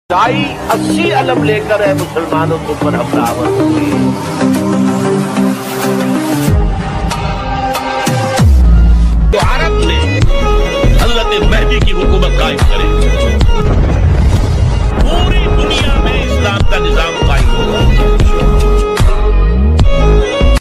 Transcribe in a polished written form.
ढाई 80 अलम लेकर है मुसलमानों के ऊपर हमलावर हुए। तो अरब ने हजरत महदी की हुकूमत कायम करे।